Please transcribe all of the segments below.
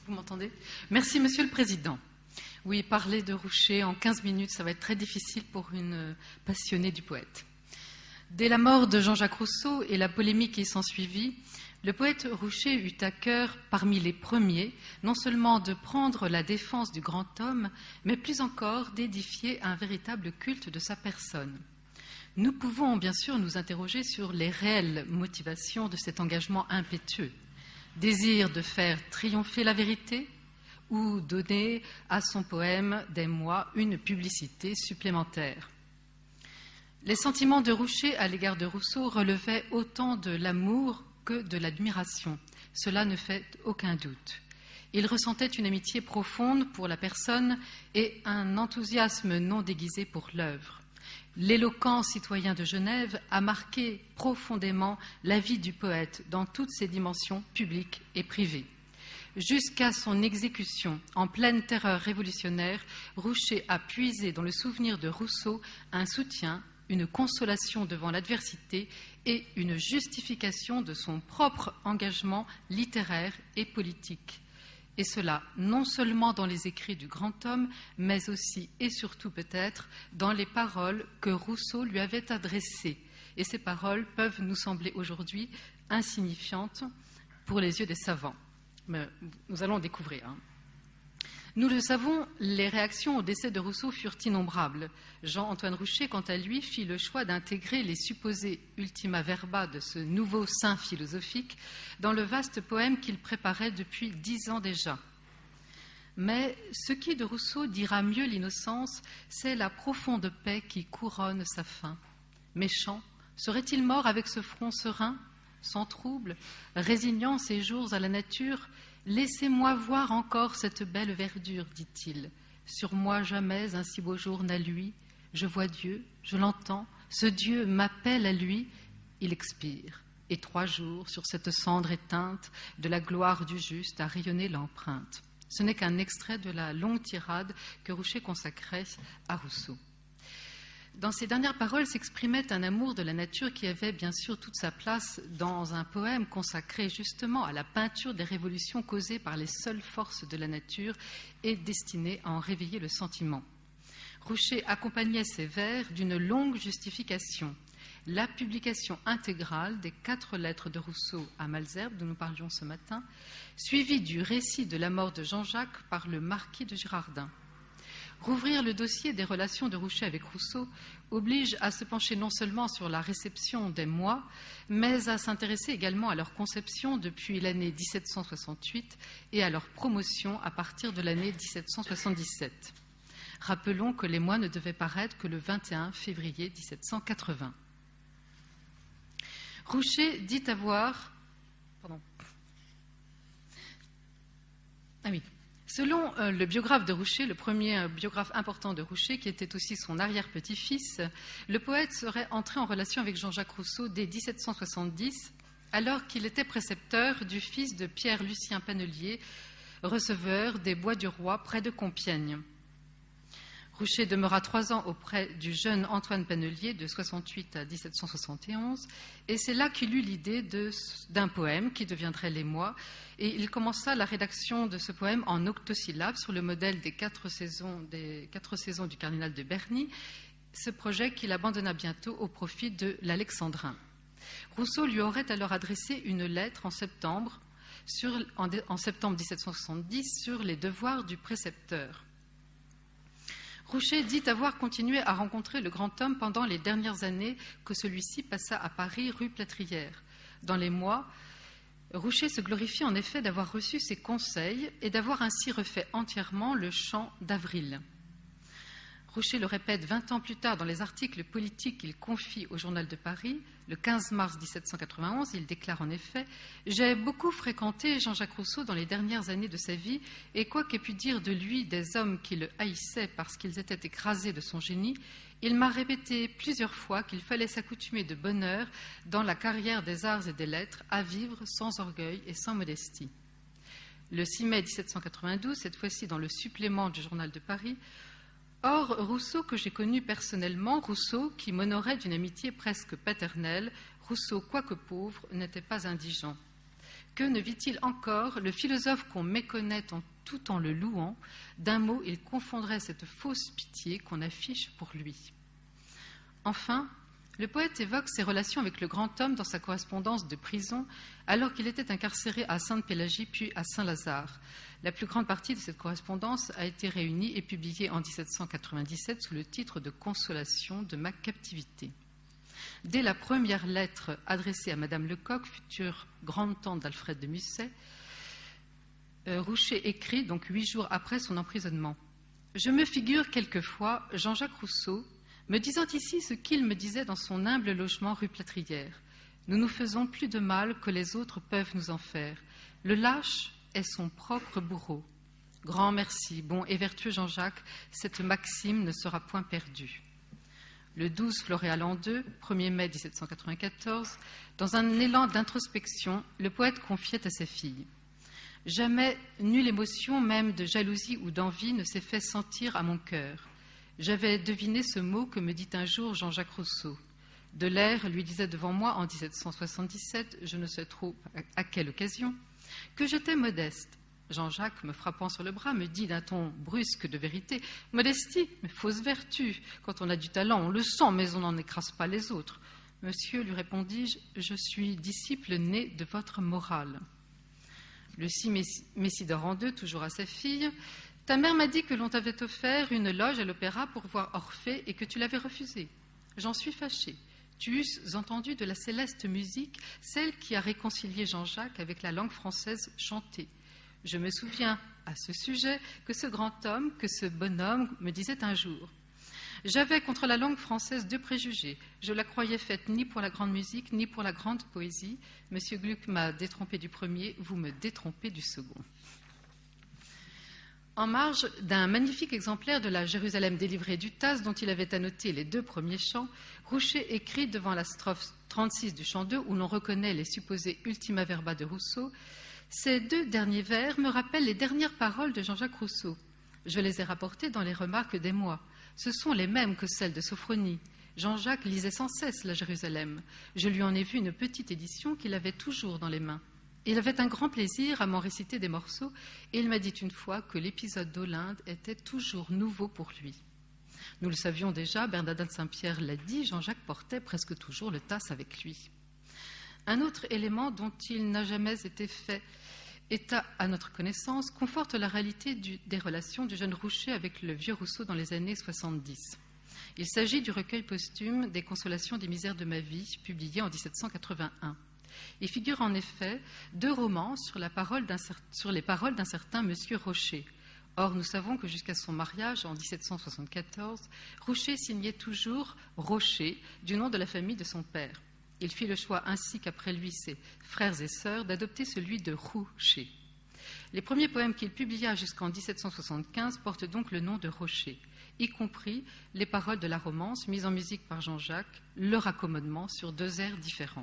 Vous m'entendez? Merci, Monsieur le Président. Oui, parler de Roucher en 15 minutes, ça va être très difficile pour une passionnée du poète. Dès la mort de Jean-Jacques Rousseau et la polémique qui s'ensuivit, le poète Roucher eut à cœur, parmi les premiers, non seulement de prendre la défense du grand homme, mais plus encore d'édifier un véritable culte de sa personne. Nous pouvons bien sûr nous interroger sur les réelles motivations de cet engagement impétueux. Désir de faire triompher la vérité ou donner à son poème des mois une publicité supplémentaire. Les sentiments de Roucher à l'égard de Rousseau relevaient autant de l'amour que de l'admiration. Cela ne fait aucun doute. Il ressentait une amitié profonde pour la personne et un enthousiasme non déguisé pour l'œuvre. L'éloquent citoyen de Genève a marqué profondément la vie du poète dans toutes ses dimensions publiques et privées. Jusqu'à son exécution, en pleine terreur révolutionnaire, Roucher a puisé dans le souvenir de Rousseau un soutien, une consolation devant l'adversité et une justification de son propre engagement littéraire et politique. Et cela non seulement dans les écrits du grand homme, mais aussi et surtout peut-être dans les paroles que Rousseau lui avait adressées. Et ces paroles peuvent nous sembler aujourd'hui insignifiantes pour les yeux des savants. Mais nous allons découvrir. Nous le savons, les réactions au décès de Rousseau furent innombrables. Jean-Antoine Roucher, quant à lui, fit le choix d'intégrer les supposés ultima verba de ce nouveau saint philosophique dans le vaste poème qu'il préparait depuis 10 ans déjà. Mais ce qui de Rousseau dira mieux l'innocence, c'est la profonde paix qui couronne sa fin. Méchant, serait-il mort avec ce front serein, sans trouble, résignant ses jours à la nature? Laissez-moi voir encore cette belle verdure, dit-il. Sur moi jamais un si beau jour n'a lui. Je vois Dieu, je l'entends. Ce Dieu m'appelle à lui. Il expire. Et 3 jours, sur cette cendre éteinte, de la gloire du juste a rayonné l'empreinte. Ce n'est qu'un extrait de la longue tirade que Roucher consacrait à Rousseau. Dans ces dernières paroles s'exprimait un amour de la nature qui avait bien sûr toute sa place dans un poème consacré justement à la peinture des révolutions causées par les seules forces de la nature et destiné à en réveiller le sentiment. Roucher accompagnait ses vers d'une longue justification, la publication intégrale des 4 lettres de Rousseau à Malesherbes, dont nous parlions ce matin, suivie du récit de la mort de Jean-Jacques par le marquis de Girardin. Rouvrir le dossier des relations de Roucher avec Rousseau oblige à se pencher non seulement sur la réception des mois, mais à s'intéresser également à leur conception depuis l'année 1768 et à leur promotion à partir de l'année 1777. Rappelons que les mois ne devaient paraître que le 21 février 1780. Roucher dit avoir... Selon le biographe de Roucher, le premier biographe important de Roucher, qui était aussi son arrière-petit-fils, le poète serait entré en relation avec Jean-Jacques Rousseau dès 1770, alors qu'il était précepteur du fils de Pierre-Lucien Pannelier, receveur des Bois du Roi près de Compiègne. Roucher demeura 3 ans auprès du jeune Antoine Pannelier de 68 à 1771 et c'est là qu'il eut l'idée d'un poème qui deviendrait Les Mois et il commença la rédaction de ce poème en octosyllabes sur le modèle des 4 saisons du cardinal de Berny, ce projet qu'il abandonna bientôt au profit de l'Alexandrin. Rousseau lui aurait alors adressé une lettre en septembre 1770 sur les devoirs du précepteur. Roucher dit avoir continué à rencontrer le grand homme pendant les dernières années que celui-ci passa à Paris, rue Plâtrière. Dans Les Mois, Roucher se glorifie en effet d'avoir reçu ses conseils et d'avoir ainsi refait entièrement le chant d'Avril. Roucher le répète 20 ans plus tard dans les articles politiques qu'il confie au Journal de Paris. Le 15 mars 1791, il déclare en effet « J'ai beaucoup fréquenté Jean-Jacques Rousseau dans les dernières années de sa vie et quoi qu'ait pu dire de lui des hommes qui le haïssaient parce qu'ils étaient écrasés de son génie, il m'a répété plusieurs fois qu'il fallait s'accoutumer de bonne heure dans la carrière des arts et des lettres à vivre sans orgueil et sans modestie. » Le 6 mai 1792, cette fois-ci dans le supplément du Journal de Paris, Or, Rousseau que j'ai connu personnellement, Rousseau qui m'honorait d'une amitié presque paternelle, Rousseau, quoique pauvre, n'était pas indigent. Que ne vit-il encore, le philosophe qu'on méconnaît tout en le louant, d'un mot il confondrait cette fausse pitié qu'on affiche pour lui. Enfin, le poète évoque ses relations avec le grand homme dans sa correspondance de prison, alors qu'il était incarcéré à Sainte-Pélagie puis à Saint-Lazare. La plus grande partie de cette correspondance a été réunie et publiée en 1797 sous le titre de « Consolation de ma captivité ». Dès la première lettre adressée à Madame Lecoq, future grande-tante d'Alfred de Musset, Roucher écrit, donc 8 jours après son emprisonnement, « Je me figure quelquefois Jean-Jacques Rousseau me disant ici ce qu'il me disait dans son humble logement rue Plâtrière. Nous nous faisons plus de mal que les autres peuvent nous en faire. Le lâche est son propre bourreau. Grand merci, bon et vertueux Jean-Jacques, cette maxime ne sera point perdue. » Le 12 Floréal l'an 2, 1er mai 1794, dans un élan d'introspection, le poète confiait à sa fille « Jamais nulle émotion, même de jalousie ou d'envie, ne s'est fait sentir à mon cœur. J'avais deviné ce mot que me dit un jour Jean-Jacques Rousseau. Delair lui disait devant moi en 1777, je ne sais trop à quelle occasion, que j'étais modeste. Jean-Jacques, me frappant sur le bras, me dit d'un ton brusque de vérité, « Modestie, mais fausse vertu. Quand on a du talent, on le sent, mais on n'en écrase pas les autres. » Monsieur, lui répondis-je, je suis disciple né de votre morale. Le 6 Messidor en 2, toujours à sa fille, « Ta mère m'a dit que l'on t'avait offert une loge à l'opéra pour voir Orphée et que tu l'avais refusée. J'en suis fâchée. Tu eusses entendu de la céleste musique, celle qui a réconcilié Jean-Jacques avec la langue française chantée. Je me souviens à ce sujet que ce grand homme, que ce bonhomme me disait un jour. J'avais contre la langue française 2 préjugés. Je la croyais faite ni pour la grande musique, ni pour la grande poésie. Monsieur Gluck m'a détrompé du premier, vous me détrompez du second. » En marge d'un magnifique exemplaire de la Jérusalem délivrée du Tasse, dont il avait annoté les 2 premiers chants, Roucher écrit devant la strophe 36 du chant 2, où l'on reconnaît les supposés ultima verba de Rousseau, « Ces 2 derniers vers me rappellent les dernières paroles de Jean-Jacques Rousseau. Je les ai rapportées dans les remarques d'Émoi. Ce sont les mêmes que celles de Sophronie. Jean-Jacques lisait sans cesse la Jérusalem. Je lui en ai vu une petite édition qu'il avait toujours dans les mains. Il avait un grand plaisir à m'en réciter des morceaux et il m'a dit une fois que l'épisode d'Olinde était toujours nouveau pour lui. Nous le savions déjà, Bernardin de Saint-Pierre l'a dit, Jean-Jacques portait presque toujours le Tasse avec lui. Un autre élément dont il n'a jamais été fait état à notre connaissance conforte la réalité des relations du jeune Roucher avec le vieux Rousseau dans les années 70. Il s'agit du recueil posthume des Consolations des misères de ma vie, publié en 1781. Il figure en effet 2 romans sur les paroles d'un certain Monsieur Rocher. Or, nous savons que jusqu'à son mariage en 1774, Roucher signait toujours Rocher du nom de la famille de son père. Il fit le choix, ainsi qu'après lui ses frères et sœurs, d'adopter celui de Roucher. Les premiers poèmes qu'il publia jusqu'en 1775 portent donc le nom de Rocher, y compris les paroles de la romance mise en musique par Jean-Jacques, le raccommodement sur 2 airs différents.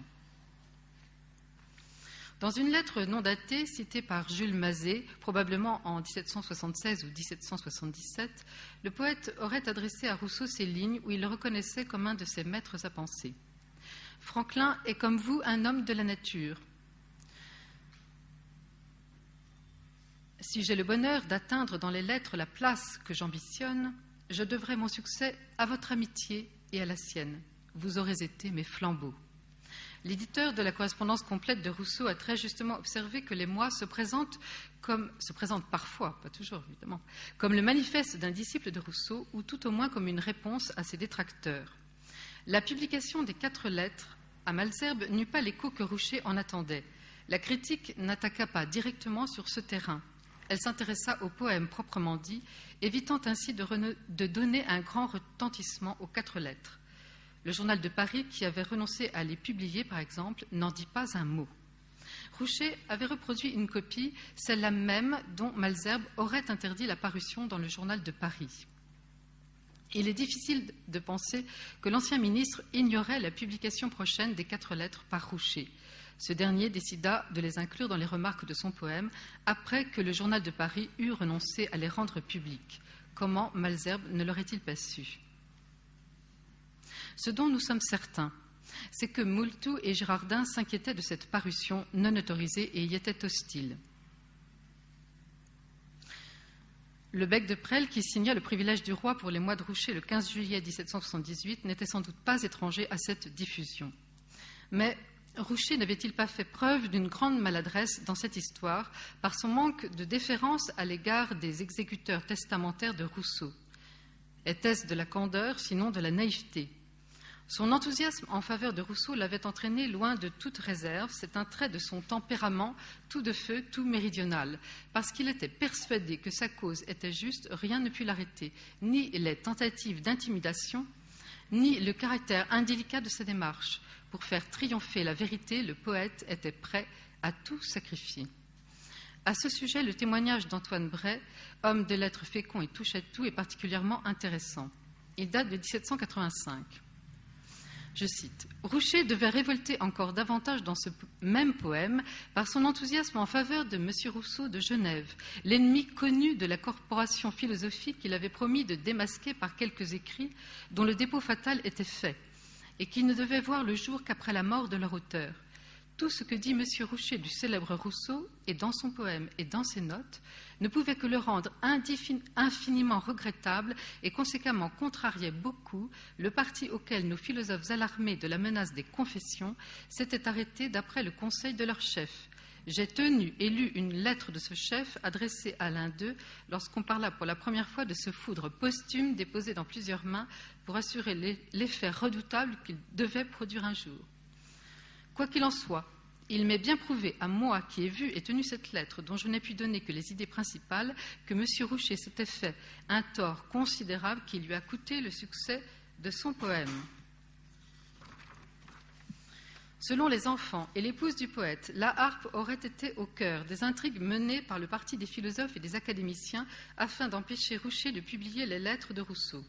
Dans une lettre non datée citée par Jules Mazet, probablement en 1776 ou 1777, le poète aurait adressé à Rousseau ces lignes où il le reconnaissait comme un de ses maîtres à penser. Franklin est comme vous un homme de la nature. Si j'ai le bonheur d'atteindre dans les lettres la place que j'ambitionne, je devrai mon succès à votre amitié et à la sienne. Vous aurez été mes flambeaux. L'éditeur de la correspondance complète de Rousseau a très justement observé que les mois se présentent parfois, pas toujours évidemment, comme le manifeste d'un disciple de Rousseau ou tout au moins comme une réponse à ses détracteurs. La publication des 4 lettres à Malesherbes n'eut pas l'écho que Roucher en attendait. La critique n'attaqua pas directement sur ce terrain. Elle s'intéressa au poème proprement dit, évitant ainsi de donner un grand retentissement aux 4 lettres. Le journal de Paris, qui avait renoncé à les publier, par exemple, n'en dit pas un mot. Roucher avait reproduit une copie, celle-là même dont Malesherbes aurait interdit la parution dans le journal de Paris. Il est difficile de penser que l'ancien ministre ignorait la publication prochaine des 4 lettres par Roucher. Ce dernier décida de les inclure dans les remarques de son poème après que le journal de Paris eut renoncé à les rendre publiques. Comment Malesherbes ne l'aurait-il pas su ? Ce dont nous sommes certains, c'est que Moultou et Girardin s'inquiétaient de cette parution non autorisée et y étaient hostiles. Le bec de Presles, qui signa le privilège du roi pour les mois de Roucher le 15 juillet 1778, n'était sans doute pas étranger à cette diffusion. Mais Roucher n'avait-il pas fait preuve d'une grande maladresse dans cette histoire par son manque de déférence à l'égard des exécuteurs testamentaires de Rousseau? Était-ce de la candeur, sinon de la naïveté? Son enthousiasme en faveur de Rousseau l'avait entraîné loin de toute réserve. C'est un trait de son tempérament, tout de feu, tout méridional. Parce qu'il était persuadé que sa cause était juste, rien ne put l'arrêter, ni les tentatives d'intimidation, ni le caractère indélicat de sa démarche. Pour faire triompher la vérité, le poète était prêt à tout sacrifier. À ce sujet, le témoignage d'Antoine Bray, homme de lettres fécond et touche-à-tout, est particulièrement intéressant. Il date de 1785. Je cite, « Roucher devait révolter encore davantage dans ce même poème par son enthousiasme en faveur de M. Rousseau de Genève, l'ennemi connu de la corporation philosophique qu'il avait promis de démasquer par quelques écrits dont le dépôt fatal était fait, et qui ne devait voir le jour qu'après la mort de leur auteur. Tout ce que dit M. Roucher du célèbre Rousseau, et dans son poème et dans ses notes, ne pouvait que le rendre infiniment regrettable et conséquemment contrariait beaucoup le parti auquel nos philosophes alarmés de la menace des confessions s'étaient arrêtés d'après le conseil de leur chef. J'ai tenu et lu une lettre de ce chef adressée à l'un d'eux lorsqu'on parla pour la première fois de ce foudre posthume déposé dans plusieurs mains pour assurer l'effet redoutable qu'il devait produire un jour. Quoi qu'il en soit, il m'est bien prouvé à moi qui ai vu et tenu cette lettre, dont je n'ai pu donner que les idées principales, que M. Roucher s'était fait un tort considérable qui lui a coûté le succès de son poème. Selon les enfants et l'épouse du poète, la harpe aurait été au cœur des intrigues menées par le parti des philosophes et des académiciens afin d'empêcher Roucher de publier les lettres de Rousseau.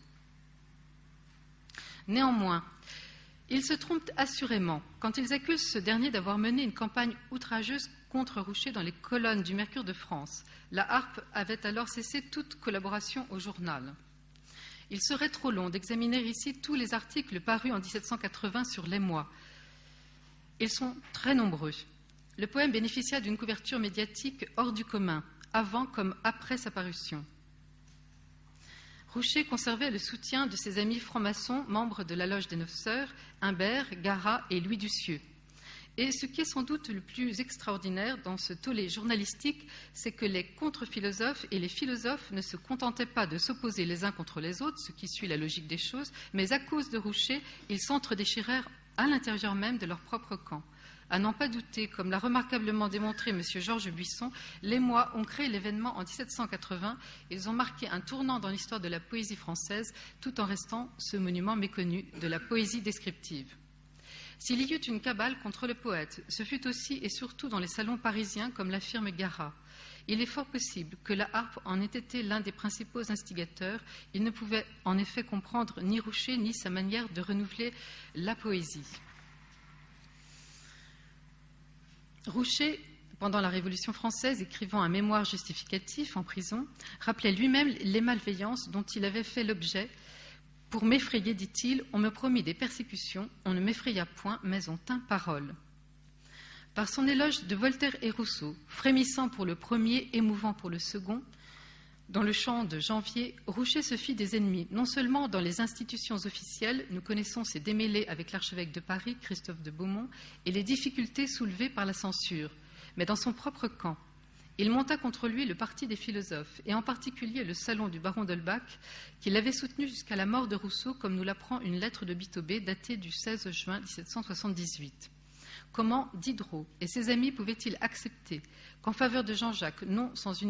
Néanmoins, ils se trompent assurément quand ils accusent ce dernier d'avoir mené une campagne outrageuse contre Roucher dans les colonnes du Mercure de France. La harpe avait alors cessé toute collaboration au journal. Il serait trop long d'examiner ici tous les articles parus en 1780 sur l'émoi. Ils sont très nombreux. Le poème bénéficia d'une couverture médiatique hors du commun, avant comme après sa parution. Roucher conservait le soutien de ses amis francs-maçons, membres de la Loge des Neuf Sœurs, Humbert, Garat et Louis Ducieux. Et ce qui est sans doute le plus extraordinaire dans ce tollé journalistique, c'est que les contre-philosophes et les philosophes ne se contentaient pas de s'opposer les uns contre les autres, ce qui suit la logique des choses, mais à cause de Roucher, ils s'entre-déchirèrent à l'intérieur même de leur propre camp. À n'en pas douter, comme l'a remarquablement démontré M. Georges Buisson, l'émoi ont créé l'événement en 1780. Ils ont marqué un tournant dans l'histoire de la poésie française, tout en restant ce monument méconnu de la poésie descriptive. S'il y eut une cabale contre le poète, ce fut aussi et surtout dans les salons parisiens, comme l'affirme Garat. Il est fort possible que la harpe en ait été l'un des principaux instigateurs. Il ne pouvait en effet comprendre ni Roucher ni sa manière de renouveler la poésie. Roucher, pendant la Révolution française, écrivant un mémoire justificatif en prison, rappelait lui-même les malveillances dont il avait fait l'objet. Pour m'effrayer, dit-il, on me promit des persécutions, on ne m'effraya point, mais on tint parole. Par son éloge de Voltaire et Rousseau, frémissant pour le premier, émouvant pour le second, dans le chant de Janvier, Roucher se fit des ennemis, non seulement dans les institutions officielles, nous connaissons ses démêlés avec l'archevêque de Paris, Christophe de Beaumont, et les difficultés soulevées par la censure, mais dans son propre camp. Il monta contre lui le parti des philosophes, et en particulier le salon du baron d'Holbach, qui l'avait soutenu jusqu'à la mort de Rousseau, comme nous l'apprend une lettre de Bitobé datée du 16 juin 1778. Comment Diderot et ses amis pouvaient-ils accepter qu'en faveur de Jean-Jacques, non sans une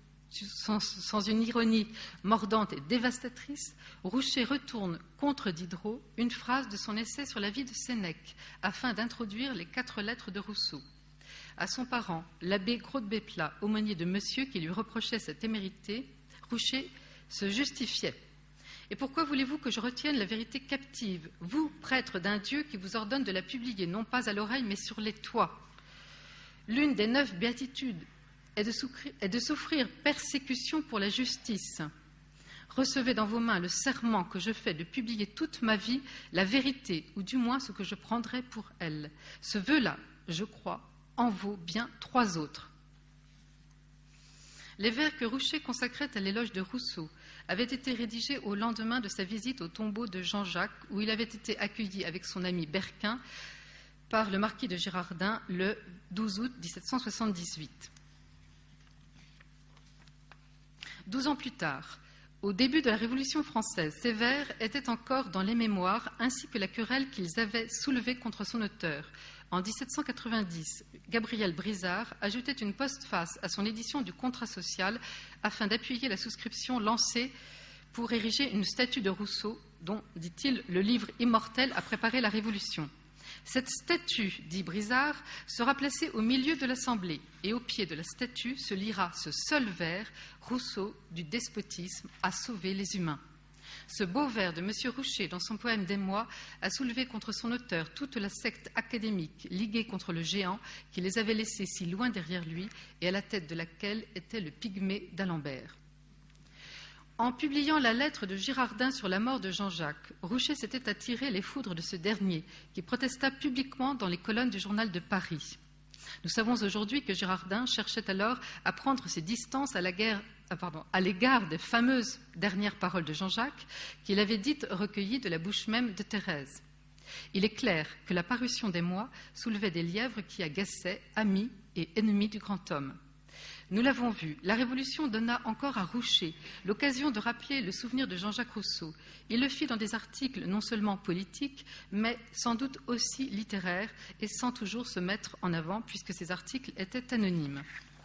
ironie mordante et dévastatrice, Roucher retourne contre Diderot une phrase de son essai sur la vie de Sénèque, afin d'introduire les 4 lettres de Rousseau. À son parent, l'abbé Gros-de-Béplat, aumônier de Monsieur, qui lui reprochait cette témérité, Roucher se justifiait. Et pourquoi voulez-vous que je retienne la vérité captive, vous, prêtre d'un Dieu qui vous ordonne de la publier, non pas à l'oreille, mais sur les toits? L'une des 9 béatitudes est de souffrir persécution pour la justice. Recevez dans vos mains le serment que je fais de publier toute ma vie la vérité, ou du moins ce que je prendrai pour elle. Ce vœu-là, je crois, en vaut bien 3 autres. » Les vers que Roucher consacrait à l'éloge de Rousseau avaient été rédigés au lendemain de sa visite au tombeau de Jean-Jacques, où il avait été accueilli avec son ami Berquin par le marquis de Girardin le 12 août 1778. 12 ans plus tard, au début de la Révolution française, ces vers étaient encore dans les mémoires, ainsi que la querelle qu'ils avaient soulevée contre son auteur. En 1790, Gabriel Brizard ajoutait une postface à son édition du Contrat social afin d'appuyer la souscription lancée pour ériger une statue de Rousseau, dont, dit-il, le livre immortel a préparé la Révolution. Cette statue, dit Brizard, sera placée au milieu de l'Assemblée et au pied de la statue se lira ce seul vers « Rousseau, du despotisme, a sauvé les humains ». Ce beau vers de M. Roucher, dans son poème d'Émoi, a soulevé contre son auteur toute la secte académique liguée contre le géant qui les avait laissés si loin derrière lui et à la tête de laquelle était le pygmée d'Alembert. En publiant la lettre de Girardin sur la mort de Jean-Jacques, Roucher s'était attiré les foudres de ce dernier, qui protesta publiquement dans les colonnes du journal de Paris. Nous savons aujourd'hui que Girardin cherchait alors à prendre ses distances à l'égard des fameuses dernières paroles de Jean-Jacques qu'il avait dites recueillies de la bouche même de Thérèse. Il est clair que la parution d'Émoi soulevait des lièvres qui agaçaient amis et ennemis du grand homme. Nous l'avons vu, la Révolution donna encore à Roucher l'occasion de rappeler le souvenir de Jean-Jacques Rousseau. Il le fit dans des articles non seulement politiques, mais sans doute aussi littéraires, et sans toujours se mettre en avant, puisque ces articles étaient anonymes.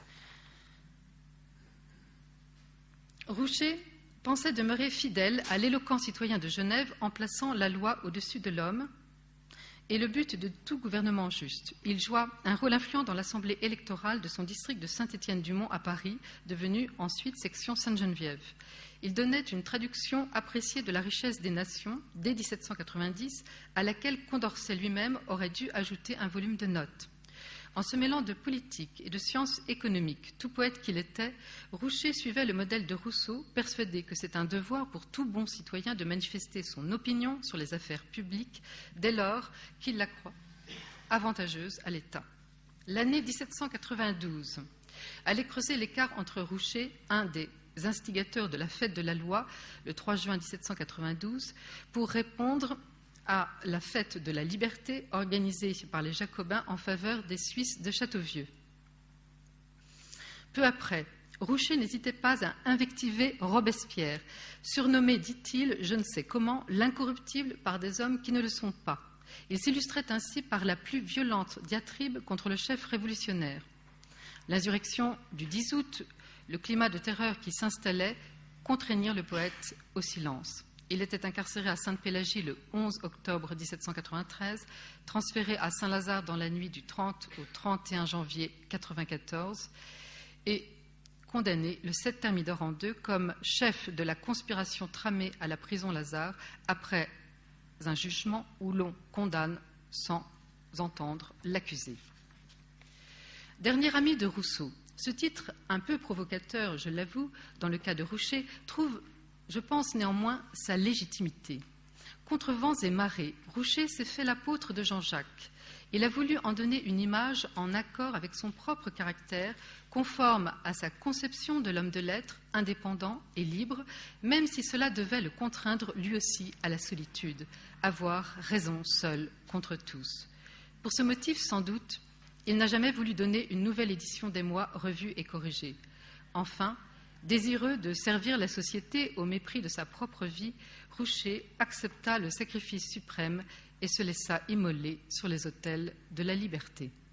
Roucher pensait demeurer fidèle à l'éloquent citoyen de Genève en plaçant la loi au-dessus de l'homme, et le but de tout gouvernement juste. Il joua un rôle influent dans l'assemblée électorale de son district de Saint-Étienne-du-Mont à Paris, devenue ensuite section Sainte-Geneviève. Il donnait une traduction appréciée de la richesse des nations, dès 1790, à laquelle Condorcet lui-même aurait dû ajouter un volume de notes. En se mêlant de politique et de sciences économiques, tout poète qu'il était, Roucher suivait le modèle de Rousseau, persuadé que c'est un devoir pour tout bon citoyen de manifester son opinion sur les affaires publiques dès lors qu'il la croit avantageuse à l'État. L'année 1792 allait creuser l'écart entre Roucher, un des instigateurs de la fête de la loi, le 3 juin 1792, pour répondre à la fête de la liberté organisée par les Jacobins en faveur des Suisses de Châteauvieux. Peu après, Roucher n'hésitait pas à invectiver Robespierre, surnommé, dit-il, je ne sais comment, l'incorruptible par des hommes qui ne le sont pas. Il s'illustrait ainsi par la plus violente diatribe contre le chef révolutionnaire. L'insurrection du 10 août, le climat de terreur qui s'installait, contraignirent le poète au silence. Il était incarcéré à Sainte-Pélagie le 11 octobre 1793, transféré à Saint-Lazare dans la nuit du 30 au 31 janvier 1994 et condamné le 7 Thermidor an II comme chef de la conspiration tramée à la prison Lazare après un jugement où l'on condamne sans entendre l'accusé. Dernier ami de Rousseau, ce titre, un peu provocateur, je l'avoue, dans le cas de Roucher, trouve, je pense néanmoins, sa légitimité. Contre vents et marées, Roucher s'est fait l'apôtre de Jean-Jacques. Il a voulu en donner une image en accord avec son propre caractère, conforme à sa conception de l'homme de lettres, indépendant et libre, même si cela devait le contraindre lui aussi à la solitude, avoir raison seul contre tous. Pour ce motif, sans doute, il n'a jamais voulu donner une nouvelle édition d'Émoi revue et corrigée. Enfin, désireux de servir la société au mépris de sa propre vie, Roucher accepta le sacrifice suprême et se laissa immoler sur les autels de la liberté.